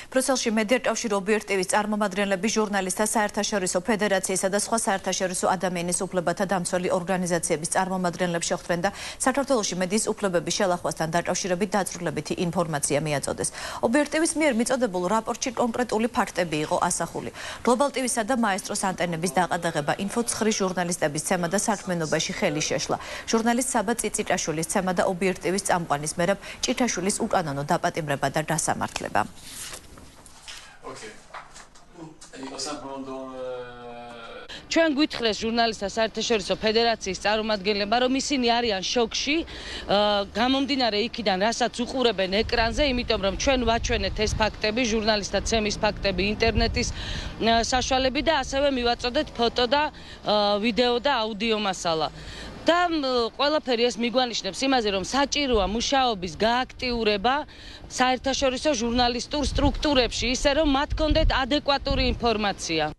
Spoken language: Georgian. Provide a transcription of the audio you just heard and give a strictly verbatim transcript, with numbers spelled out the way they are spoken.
ბრიუსელში მედია-კავშირ ობიექტივის წარმომადგენლები ჟურნალისტთა საერთაშორისო ფედერაციისა და სხვა საერთაშორისო ადამიანის უფლებათა დამცველი ორგანიზაციების წარმომადგენლებს შეხვდნენ და საქართველოში მედიის უფლებების შელახვასთან დაკავშირებით დაწვრილებითი ინფორმაცია მიაწოდეს. ობიექტივის მიერ მიწოდებულ რაპორტში კონკრეტული ფაქტები იყო ასახული. გლობალტივისა და მაესტროს ანტენების დაყადაღება, ინფოცხრის ჟურნალისტების ცემა და საქმიანობაში ხელი შეშლა. ჟურნალისტ საბა წიწიკაშვილის ცემა და ობიექტივის წამყვანის მერაბ ჭიჩაშვილის უკანონო დაპატიმრება და დასამართლება. ჩვენ გვითხრეს ჟურნალისტთა საერთაშორისო ფედერაციის წარმომადგენლებმა, რომ ისინი არიან შოკში, გამომდინარე იქიდან, რასაც უყურებენ ეკრანზე, იმიტომ რომ ჩვენ ვაჩვენეთ ეს ფაქტები, ჟურნალისტთა ცემის ფაქტები ინტერნეტის საშუალებით და ასევე მივაწოდეთ ფოტო და ვიდეო და აუდიო მასალა. და ყველაფერი ეს მიგვანიშნებს იმაზე, რომ საჭიროა მუშაობის გააქტიურება საერთაშორისო ჟურნალისტურ სტრუქტურებში, ისე რომ მათ ჰქონდეთ ადეკვატური ინფორმაცია.